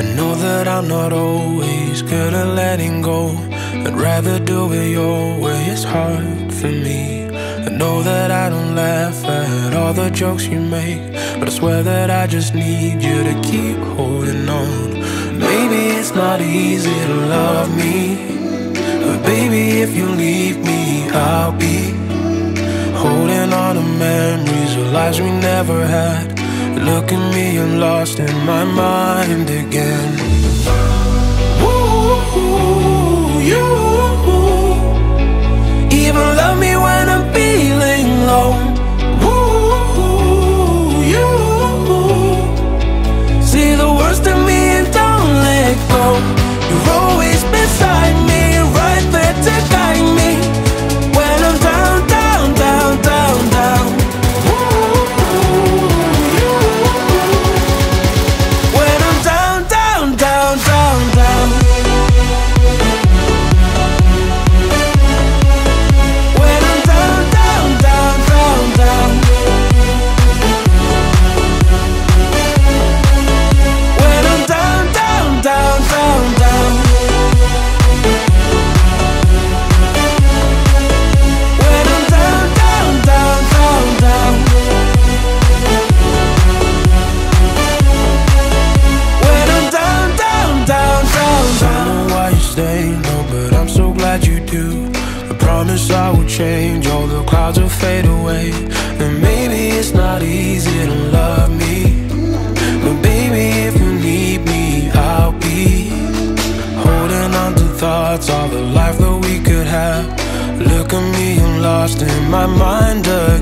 know that I'm not always good at letting go. I'd rather do it your way, it's hard for me. I know that I don't laugh at all the jokes you make, but I swear that I just need you to keep holding on. Maybe it's not easy to love me, but baby, if you leave me, I'll be holding on to memories of lives we never had. Look at me, I'm lost in my mind again. Ooh, you even love me when I'm feeling low. Ooh, you see the worst of me and don't let go. You're always beside me, right there to guide me when I'm down, down, down, down, down. When I'm down, down, down, down, down. When I'm down, down, down, down, down. When I'm down, down, down, down, down. When I'm down, down, down, down, down. When I'm down, down, down, down, down. Don't know why you stay, no, but I'm so glad you do. I promise I will change, all the clouds will fade away. And maybe it's not easy to love me, but baby, if you need me, I'll be holding on to thoughts of the life that we could have. Look at me, I'm lost in my mind